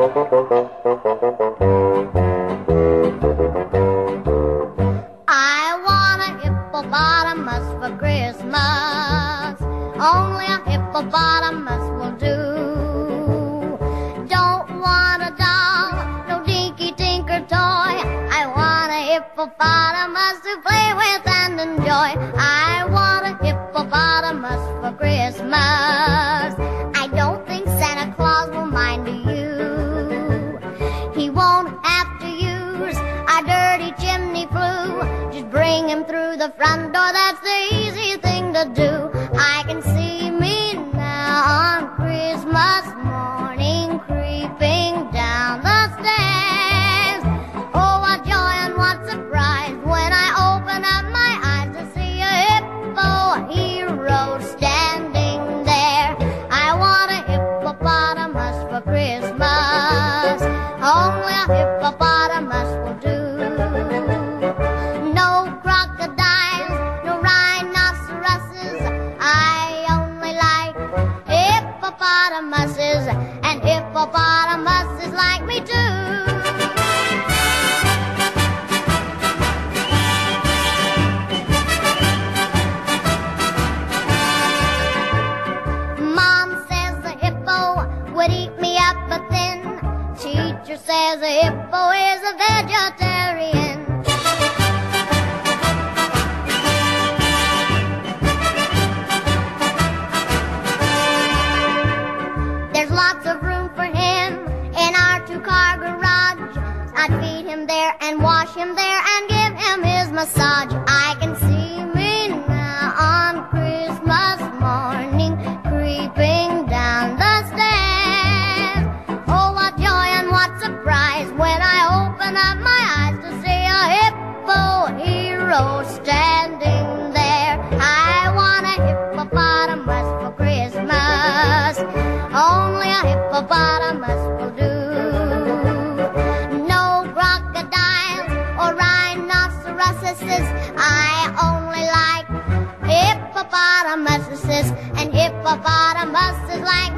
I want a hippopotamus for Christmas. Only a hippopotamus will do. Don't want a doll, no dinky tinker toy. I want a hippopotamus to play with and enjoy. I want a hippopotamus for Christmas. I don't think Santa Claus will mind you. He won't have to use our dirty chimney flue. Just bring him through the front door, that's the easy thing to do. I can see me now on Christmas morning creeping down the stairs. Oh, what joy and what surprise when I open up my eyes to see a hippo hero standing there. I want a hippopotamus for Christmas. Only a hippopotamus will do. No crocodiles, no rhinoceroses. I only like hippopotamuses, and hippopotamuses like me too. Mom says the hippo would eat me up, but then teacher says a hippo is a vegetarian. There's lots of room for him in our two-car garage. I'd feed him there and wash him there and give him his massage. I can see me now on Christmas morning creeping down the stairs. Oh, what joy and what surprise when I open up my eyes to see a hippo hero standing there. I want a hippopotamus for Christmas. Only a hippopotamus will do. No crocodiles or rhinoceroses. I only like hippopotamuses, and hippopotamuses like